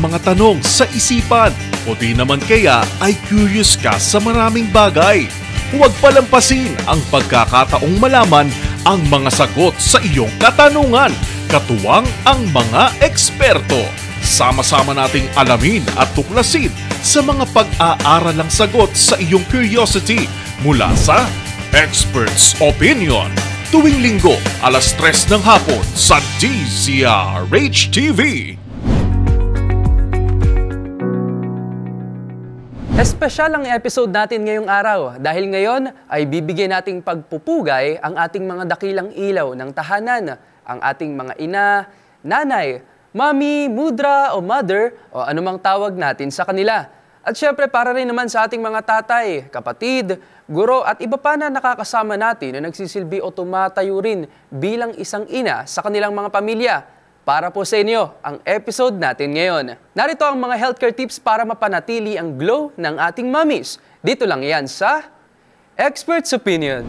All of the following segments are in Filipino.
mga tanong sa isipan o di naman kaya ay curious ka sa maraming bagay. Huwag palampasin ang pagkakataong malaman ang mga sagot sa iyong katanungan, katuwang ang mga eksperto. Sama-sama nating alamin at tuklasin sa mga pag-aaralang sagot sa iyong curiosity mula sa Expert's Opinion. Tuwing linggo, alas 3 ng hapon sa DZRH-TV. Espesyal ang episode natin ngayong araw dahil ngayon ay bibigyan nating pagpupugay ang ating mga dakilang ilaw ng tahanan, ang ating mga ina, nanay, mami, mudra o mother o anumang tawag natin sa kanila. At syempre para rin naman sa ating mga tatay, kapatid, guro at iba pa na nakakasama natin na nagsisilbi o tumatayo rin bilang isang ina sa kanilang mga pamilya. Para po sa inyo ang episode natin ngayon. Narito ang mga healthcare tips para mapanatili ang glow ng ating mommies. Dito lang yan sa Expert's Opinion.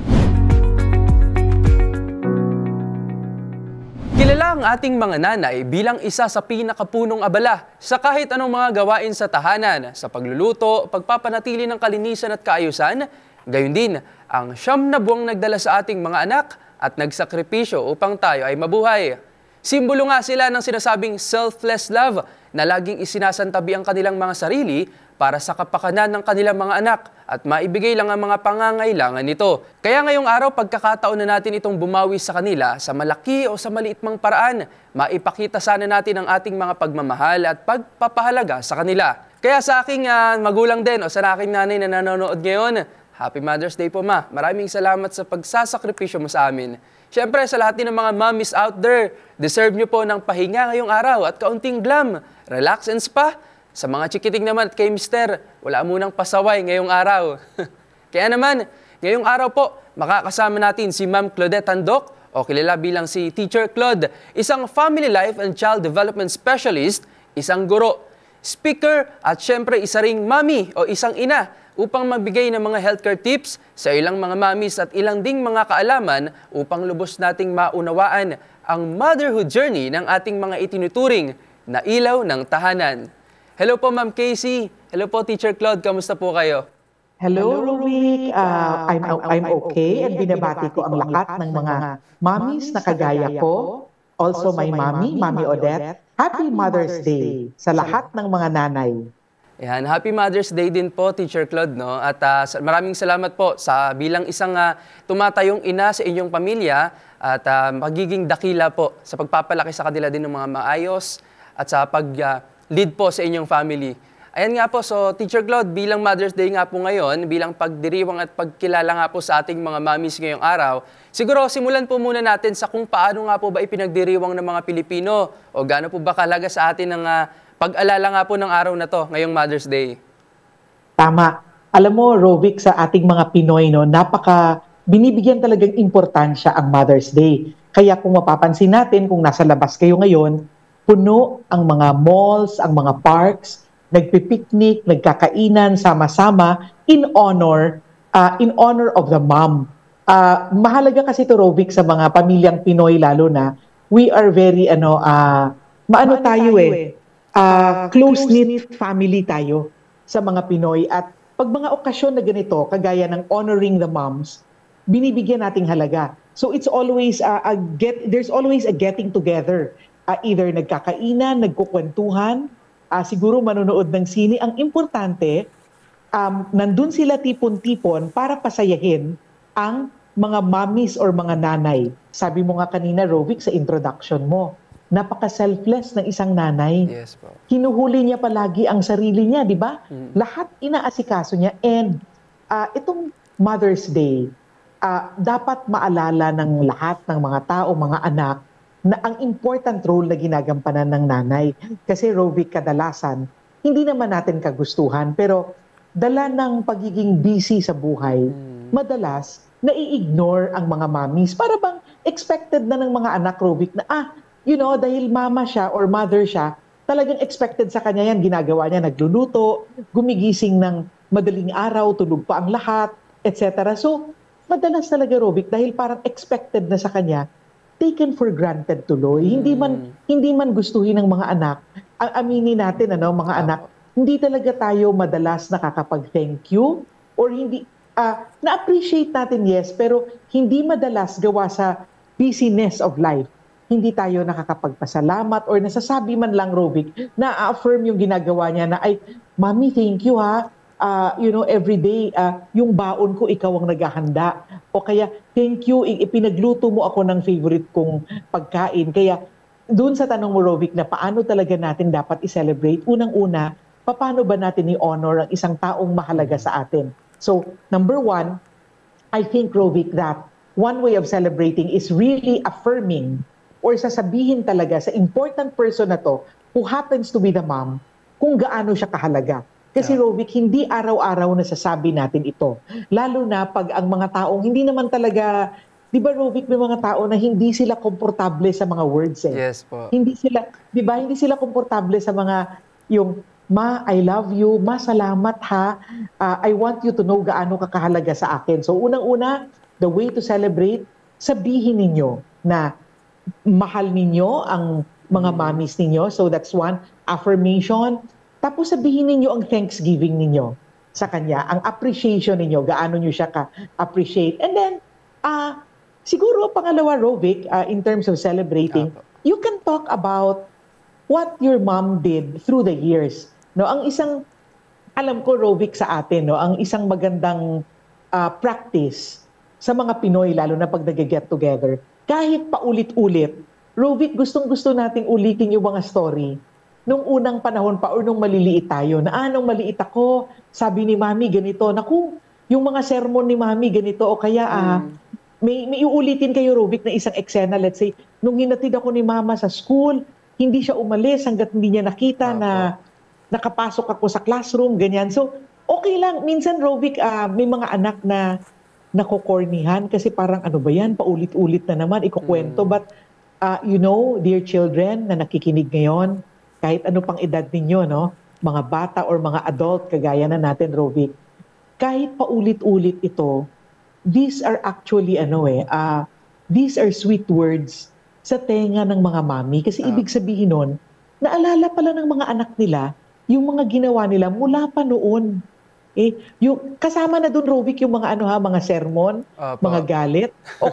Kilala ang ating mga nanay bilang isa sa pinakapunong abala sa kahit anong mga gawain sa tahanan, sa pagluluto, pagpapanatili ng kalinisan at kaayusan, gayon din ang 9 na buwang nagdala sa ating mga anak at nagsakripisyo upang tayo ay mabuhay. Simbolo nga sila ng sinasabing selfless love na laging isinasantabi ang kanilang mga sarili para sa kapakanan ng kanilang mga anak at maibigay lang ang mga pangangailangan nito. Kaya ngayong araw, pagkakataon na natin itong bumawi sa kanila sa malaki o sa maliit mang paraan, maipakita sana natin ang ating mga pagmamahal at pagpapahalaga sa kanila. Kaya sa aking magulang din o sa aking nanay na nanonood ngayon, Happy Mother's Day po ma. Maraming salamat sa pagsasakripisyo mo sa amin. Siyempre sa lahat din ng mga mommies out there, deserve nyo po ng pahinga ngayong araw at kaunting glam, relax and spa. Sa mga chikiting naman at kay Mister, wala munang pasaway ngayong araw. Kaya naman, ngayong araw po, makakasama natin si Ma'am Claudette Handok o kilala bilang si Teacher Claude, isang Family Life and Child Development Specialist, isang guro, speaker at syempre isa ring mami o isang ina upang magbigay ng mga healthcare tips sa ilang mga mamis at ilang ding mga kaalaman upang lubos nating maunawaan ang motherhood journey ng ating mga itinuturing na ilaw ng tahanan. Hello po Ma'am Casey. Hello po Teacher Claude. Kamusta po kayo? Hello, Rurik. I'm okay and binabati ko ang lahat ng mga mommies na kagaya ko. Also my mommy, Mommy Odette. Happy Mother's Day sa lahat ng mga nanay. Yan, Happy Mother's Day din po, Teacher Claude, no? At maraming salamat po sa bilang isang tumatayong ina sa inyong pamilya at magiging dakila po sa pagpapalaki sa kanila din ng mga maayos at sa pag-lead po sa inyong family. Ayan nga po, so Teacher Claude, bilang Mother's Day nga po ngayon, bilang pagdiriwang at pagkilala nga po sa ating mga mommies ngayong araw, siguro simulan po muna natin sa kung paano nga po ba ipinagdiriwang ng mga Pilipino o gaano po ba kahalaga sa atin ng pag-alala nga po ng araw na to, ngayong Mother's Day. Tama. Alam mo, Rovic, sa ating mga Pinoy, no, binibigyan talagang importansya ang Mother's Day. Kaya kung mapapansin natin, kung nasa labas kayo ngayon, puno ang mga malls, ang mga parks, nagpipiknik, nagkakainan, sama-sama, in honor of the mom. Mahalaga kasi ito, Rovic, sa mga pamilyang Pinoy lalo na, we are very, close-knit family tayo sa mga Pinoy. At pag mga okasyon na ganito, kagaya ng honoring the moms, binibigyan nating halaga. So it's always there's always a getting together. Either nagkakainan, nagkukwentuhan, siguro manonood ng sine. Ang importante, nandun sila tipon-tipon para pasayahin ang mga mommies or mga nanay. Sabi mo nga kanina, Rovic, sa introduction mo, napaka-selfless ng isang nanay. Yes po. Hinuhuli niya palagi ang sarili niya, di ba? Lahat inaasikaso niya. And itong Mother's Day, dapat maalala ng lahat ng mga tao, mga anak, na ang important role na ginagampanan ng nanay. Kasi Rovic, kadalasan, hindi naman natin kagustuhan, pero dala ng pagiging busy sa buhay, madalas, nai-ignore ang mga mommies. Para bang expected na ng mga anak, Rovic, na dahil mama siya or mother siya, talagang expected sa kanya yan. Ginagawa niya, nagluluto, gumigising ng madaling araw, tulog pa ang lahat, etc. So, madalas talaga, Rovic, dahil parang expected na sa kanya, taken for granted tuloy. Hindi man gustuhin ng mga anak aminin natin, mga anak, hindi talaga tayo madalas nakakapag-thank you or hindi, na-appreciate natin, yes, pero hindi madalas gawa sa busyness of life. Hindi tayo nakakapagpasalamat or nasasabi man lang, Rovic, na affirm yung ginagawa niya na, ay, Mami, thank you ha. Every day, yung baon ko, ikaw ang naghahanda. O kaya, thank you, ipinagluto mo ako ng favorite kong pagkain. Kaya, doon sa tanong mo, Rovic, na paano talaga natin dapat i-celebrate, unang-una, paano ba natin i-honor ang isang taong mahalaga sa atin? So, number one, I think, Rovic, that one way of celebrating is really affirming or sasabihin talaga sa important person na to, who happens to be the mom, kung gaano siya kahalaga. Kasi Rovic, hindi araw-araw nasasabi natin ito. Lalo na pag ang mga taong hindi naman talaga, di ba Rovic, may mga tao na hindi sila komportable sa mga words eh. Yes po. Hindi sila, di ba, hindi sila komportable sa mga, yung, Ma, I love you, Ma, salamat ha, I want you to know gaano ka kahalaga sa akin. So unang-una, the way to celebrate, sabihin ninyo na mahal ninyo ang mga mommies ninyo. So that's one, affirmation. Tapos sabihin ninyo ang thanksgiving ninyo sa kanya, ang appreciation ninyo, gaano nyo siya ka-appreciate. And then, siguro pangalawa, Rovic, in terms of celebrating, you can talk about what your mom did through the years. No, ang isang, alam ko, Rovic, sa atin, ang isang magandang practice sa mga Pinoy, lalo na pag nag-get together, kahit paulit-ulit, Rovic, gustong-gusto nating ulitin yung mga story nung unang panahon pa or nung maliliit tayo, na nung maliit ako, sabi ni Mami ganito, naku, yung mga sermon ni Mami ganito, o kaya may uulitin kayo, Rovic, na isang eksena, let's say, nung hinatid ako ni Mama sa school, hindi siya umalis hanggat hindi niya nakita na nakapasok ako sa classroom, ganyan. So, okay lang. Minsan, Rovic, may mga anak na nakokornihan kasi parang ano ba yan, paulit-ulit na naman, ikukwento. But, dear children na nakikinig ngayon, kahit ano pang edad ninyo, no? Mga bata or mga adult, kagaya na natin, Rovic, kahit paulit-ulit ito, these are actually, these are sweet words sa tenga ng mga mami. Kasi ibig sabihin nun, naalala pala ng mga anak nila, yung mga ginawa nila mula pa noon. Yung kasama na doon, Rovic, yung mga mga sermon, mga galit, o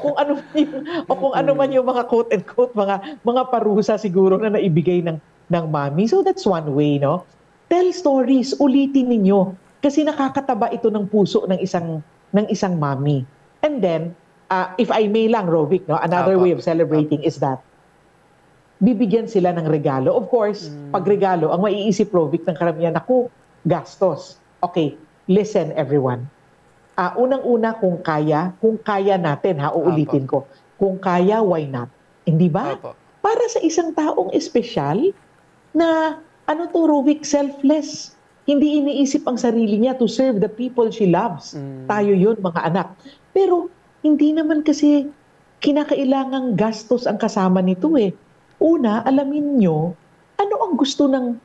kung ano man yung mga quote and quote, mga parusa siguro na naibigay ng mami. So that's one way, no? Tell stories, ulitin ninyo kasi nakakataba ito ng puso ng isang mami. And then, if I may lang, Rovic, no, another way of celebrating is that bibigyan sila ng regalo. Of course, pag regalo, ang maiisip, Rovic, ng karamihan, ako, gastos. Okay, listen everyone. Unang-una, kung kaya natin, uulitin ko. Kung kaya, why not? Hindi ba? Para sa isang taong espesyal na, Rovic, selfless. Hindi iniisip ang sarili niya to serve the people she loves. Tayo yun, mga anak. Pero, hindi naman kasi kinakailangang gastos ang kasama nito eh. Una, alamin nyo, ano ang gusto ng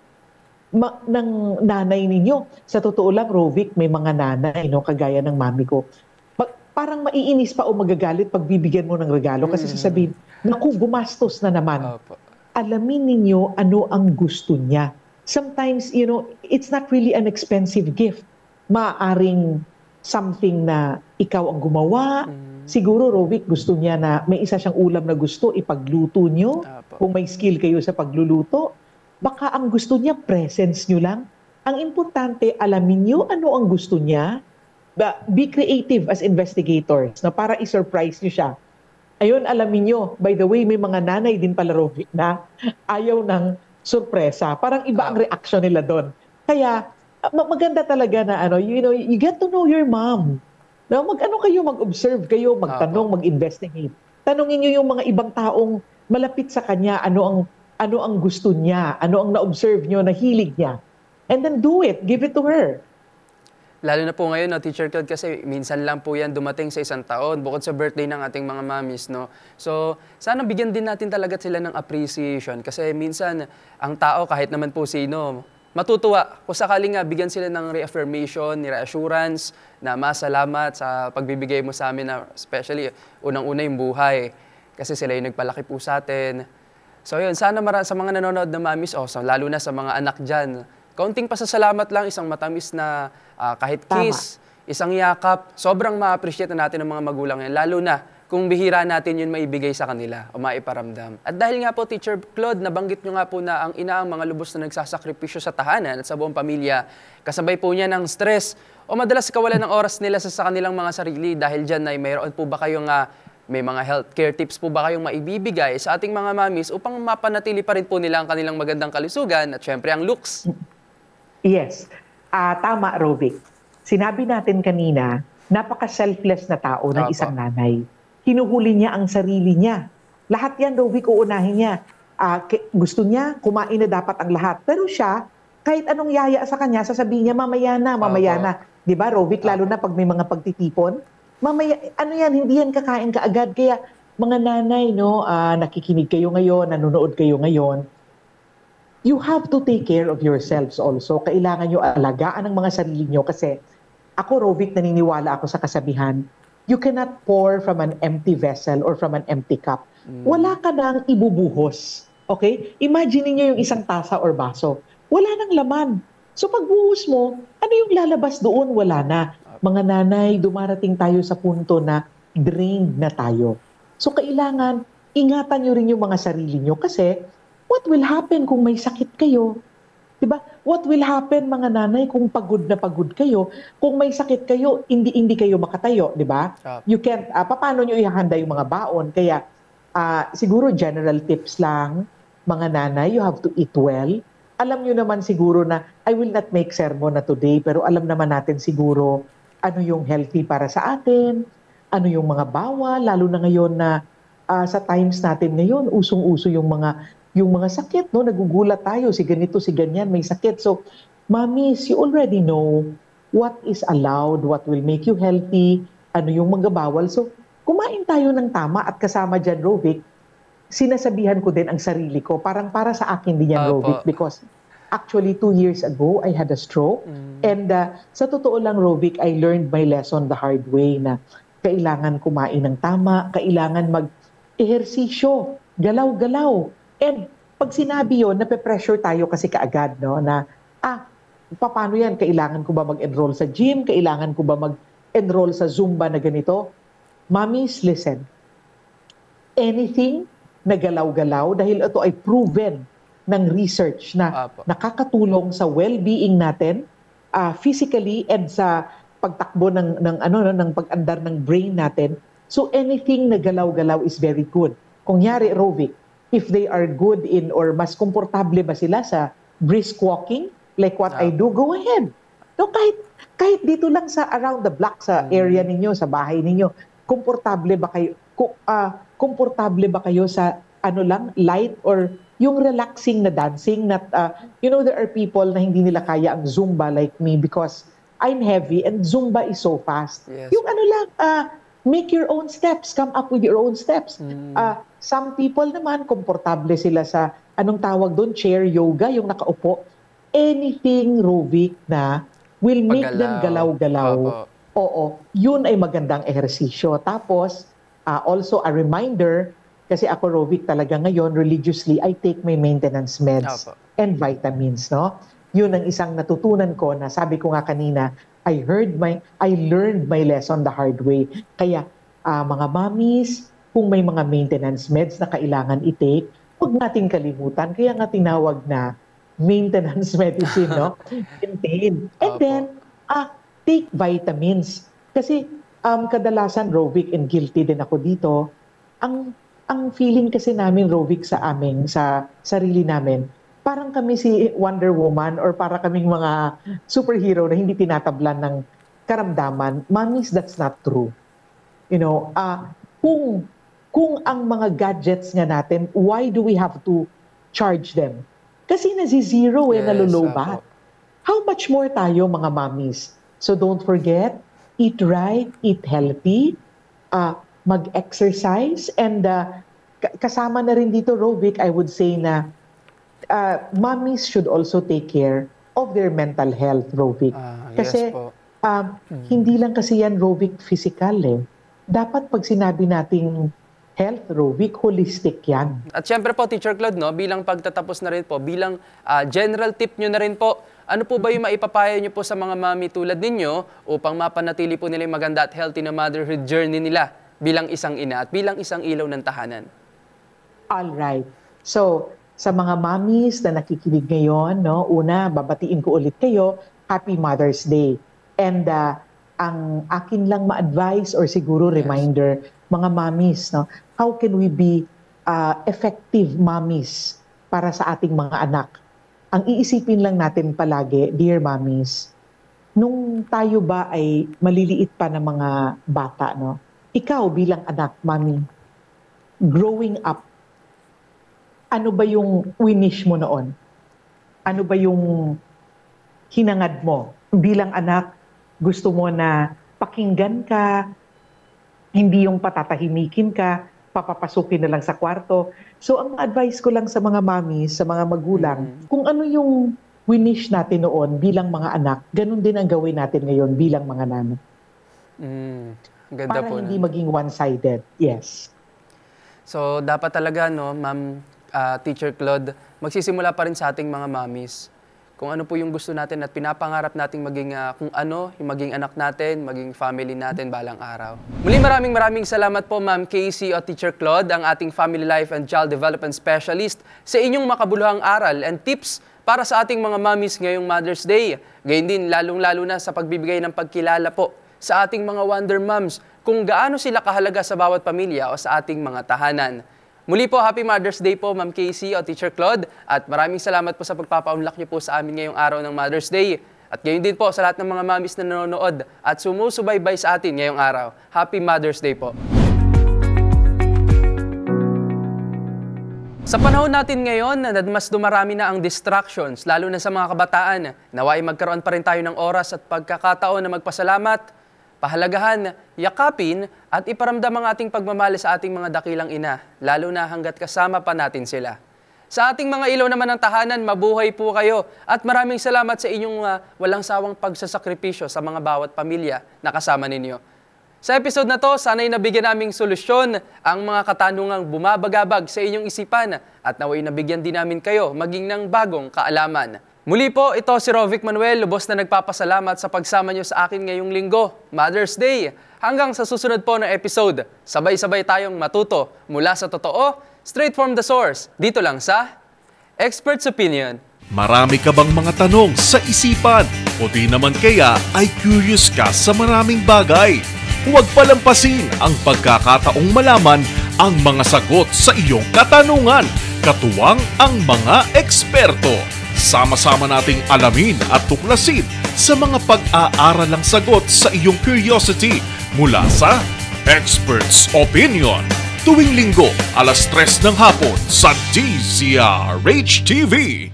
nanay ninyo. Sa totoo lang, Rovic, may mga nanay, no, kagaya ng mami ko. Parang maiinis pa o magagalit pag bibigyan mo ng regalo kasi sasabihin, naku, gumastos na naman. Alamin ninyo ano ang gusto niya. Sometimes, it's not really an expensive gift. Maaaring something na ikaw ang gumawa. Siguro, Rovic, gusto niya na may isa siyang ulam na gusto, ipagluto nyo. Kung may skill kayo sa pagluluto, baka ang gusto niya, presence nyo lang. Ang importante, alamin nyo ano ang gusto niya. Be creative as investigators na para i-surprise nyo siya. Ayun, alamin nyo. By the way, may mga nanay din pala, Rovic, na ayaw ng sorpresa. Parang iba ang reaction nila doon. Kaya, maganda talaga na, you get to know your mom. No, mag-observe kayo, magtanong, mag-investigate. Tanungin niyo yung mga ibang taong malapit sa kanya, ano ang gusto niya, ano ang na-observe niyo, na hilig niya. And then do it, give it to her. Lalo na po ngayon, no, Teacher Claude, kasi minsan lang po yan dumating sa isang taon, bukod sa birthday ng ating mga mommies, no? So, sana bigyan din natin talaga sila ng appreciation kasi minsan, ang tao, kahit naman po sino, matutuwa kung sakaling nga bigyan sila ng reaffirmation, ni reassurance, na masalamat sa pagbibigay mo sa amin, na especially unang-una yung buhay. Kasi sila yung nagpalaki po sa atin. So yun, sana sa mga nanonood na mamis, lalo na sa mga anak dyan, kaunting pasasalamat lang, isang matamis na kahit kiss, isang yakap, sobrang ma-appreciate na natin ng mga magulang yan, lalo na kung bihira natin yun maibigay sa kanila o maiparamdam. At dahil nga po, Teacher Claude, nabanggit nyo nga po na ang ina ang mga lubos na nagsasakripisyo sa tahanan at sa buong pamilya, kasabay po niya ng stress o madalas kawalan ng oras nila sa kanilang mga sarili. Dahil dyan ay mayroon po ba kayong may mga healthcare tips po ba kayong maibibigay sa ating mga mamis upang mapanatili pa rin po nila ang kanilang magandang kalusugan at syempre ang looks? Yes. Tama, Rovic. Sinabi natin kanina, napaka-selfless na tao ng isang nanay. Hinuhuli niya ang sarili niya. Lahat yan, Rovic, uunahin niya. Gusto niya, kumain na dapat ang lahat. Pero siya, kahit anong yaya sa kanya, sasabihin niya, mamaya na. Di ba, Rovic, lalo na pag may mga pagtitipon, mamaya, hindi yan kakain kaagad. Kaya, mga nanay, nakikinig kayo ngayon, nanonood kayo ngayon, you have to take care of yourselves also. Kailangan nyo alagaan ang mga sarili nyo kasi ako, Rovic, naniniwala ako sa kasabihan, you cannot pour from an empty vessel or from an empty cup. Wala ka nang ibubuhos. Okay? Imagine niyo yung isang tasa or baso. Wala nang laman. So pagbuhos mo, ano yung lalabas doon? Wala na. Mga nanay, dumarating tayo sa punto na drained na tayo. So kailangan, ingatan nyo rin yung mga sarili nyo kasi what will happen kung may sakit kayo? Diba? What will happen, mga nanay, kung pagod na pagod kayo? Kung may sakit kayo, hindi kayo makatayo, di ba? You can't, paano nyo ihahanda yung mga baon? Kaya, siguro general tips lang, mga nanay, you have to eat well. Alam nyo naman siguro na, I will not make sermon na today, pero alam naman natin siguro, ano yung healthy para sa atin, ano yung mga bawal, lalo na ngayon na, sa times natin ngayon, usong-uso yung mga sakit, nagugulat tayo, si ganito, si ganyan, may sakit. So, mommies, you already know what is allowed, what will make you healthy, ano yung mga bawal. So, kumain tayo ng tama at kasama dyan, Rovic, sinasabihan ko din ang sarili ko, parang para sa akin din yan, Rovic, because actually 2 years ago, I had a stroke. And sa totoo lang, Rovic, I learned my lesson the hard way na kailangan kumain ng tama, kailangan mag-ehersisyo, galaw-galaw. And pag sinabi yun, nape-pressure tayo kasi kaagad, na, paano yan? Kailangan ko ba mag-enroll sa gym? Kailangan ko ba mag-enroll sa Zumba na ganito? Mommies, listen. Anything na galaw-galaw, dahil ito ay proven ng research na nakakatulong sa well-being natin, physically and sa pagtakbo ng pag-andar ng brain natin. So anything na galaw-galaw is very good. Kung nyari, Rovic, if they are good in or mas komportable ba sila sa brisk walking, like what I do, go ahead. No, kahit dito lang sa around the block, sa area ninyo, sa bahay ninyo, komportable ba kayo sa light or yung relaxing na dancing? There are people na hindi nila kaya ang Zumba like me because I'm heavy and Zumba is so fast. Yes. Yung make your own steps, come up with your own steps. Some people naman, komportable sila sa, anong tawag doon, chair yoga, yung nakaupo. Anything, Rovic, na will make them galaw-galaw. Oo, yun ay magandang ehersisyo. Tapos, also a reminder, kasi ako, Rovic, talaga ngayon, religiously, I take my maintenance meds and vitamins, no? Yun ang isang natutunan ko na sabi ko nga kanina, I learned my lesson the hard way. Kaya, mga mommies, kung may mga maintenance meds na kailangan i-take, huwag nating kalimutan. Kaya nga tinawag na maintenance medicine, no? Maintain. And then, take vitamins. Kasi kadalasan, Rovic, and guilty din ako dito, ang feeling kasi namin, Rovic, sa sarili namin, parang kami si Wonder Woman or para kaming mga superhero na hindi tinatablan ng karamdaman. Mommies, that's not true. Kung ang mga gadgets nga natin, why do we have to charge them? Kasi nasi-zero nalulobat. How much more tayo, mga mommies? So don't forget, eat right, eat healthy, mag-exercise, and kasama na rin dito, Rovic, I would say na mommies should also take care of their mental health, Rovic. Kasi hindi lang kasi yan, Rovic, physical. Dapat pag sinabi nating Health aerobic, holistic yan. At syempre po, Teacher Claude, no, bilang pagtatapos na rin po, bilang general tip nyo na rin po, ano po ba yung maipapayo nyo po sa mga mami tulad ninyo upang mapanatili po nila yung maganda at healthy na motherhood journey nila bilang isang ina at bilang isang ilaw ng tahanan? Alright. So, sa mga mommies na nakikinig ngayon, no, una, babatiin ko ulit kayo, Happy Mother's Day. And ang akin lang ma-advise or siguro reminder, mga mommies, no, how can we be effective mommies para sa ating mga anak? Ang iisipin lang natin palagi, dear mommies, nung tayo ba ay maliliit pa na mga bata, no? Ikaw bilang anak, mommy, growing up, ano ba yung winish mo noon? Ano ba yung hinangad mo? Bilang anak, gusto mo na pakinggan ka, hindi yung patatahimikin ka, papapasukin na lang sa kwarto. So ang advice ko lang sa mga mami, sa mga magulang, kung ano yung winish natin noon bilang mga anak, ganun din ang gawin natin ngayon bilang mga nanay. Ganda para po hindi maging one-sided. Yes. So dapat talaga, no, Ma'am Teacher Claude, magsisimula pa rin sa ating mga mommies. Kung ano po yung gusto natin at pinapangarap nating maging kung ano, yung maging anak natin, maging family natin balang araw. Muli maraming salamat po Ma'am Casey o Teacher Claude, ang ating Family Life and Child Development Specialist, sa inyong makabuluhang aral and tips para sa ating mga mommies ngayong Mother's Day. Gayun din, lalong-lalo na sa pagbibigay ng pagkilala po sa ating mga Wonder Moms kung gaano sila kahalaga sa bawat pamilya o sa ating mga tahanan. Muli po, Happy Mother's Day po, Ma'am Casey o Teacher Claude. At maraming salamat po sa pagpapaunlak niyo po sa amin ngayong araw ng Mother's Day. At gayon din po sa lahat ng mga mommies na nanonood at sumusubaybay sa atin ngayong araw. Happy Mother's Day po. Sa panahon natin ngayon, mas dumarami na ang distractions, lalo na sa mga kabataan. Naway magkaroon pa rin tayo ng oras at pagkakataon na magpasalamat, pahalagahan, yakapin, at iparamdam ang ating pagmamahal sa ating mga dakilang ina, lalo na hanggat kasama pa natin sila. Sa ating mga ilaw naman ng tahanan, mabuhay po kayo at maraming salamat sa inyong walang sawang pagsasakripisyo sa mga bawat pamilya na kasama ninyo. Sa episode na to, sana'y nabigyan naming solusyon ang mga katanungang bumabagabag sa inyong isipan at naway nabigyan din namin kayo maging ng bagong kaalaman. Muli po, ito si Rovic Manuel, lubos na nagpapasalamat sa pagsama nyo sa akin ngayong linggo, Mother's Day. Hanggang sa susunod po na episode, sabay-sabay tayong matuto mula sa totoo, straight from the source, dito lang sa Expert's Opinion. Marami ka bang mga tanong sa isipan o di naman kaya ay curious ka sa maraming bagay? Huwag palampasin ang pagkakataong malaman ang mga sagot sa iyong katanungan, katuwang ang mga eksperto. Sama-sama nating alamin at tuklasin sa mga pag-aaralang sagot sa iyong curiosity mula sa Expert's Opinion. Tuwing linggo, 3:00 ng hapon sa DZRH TV.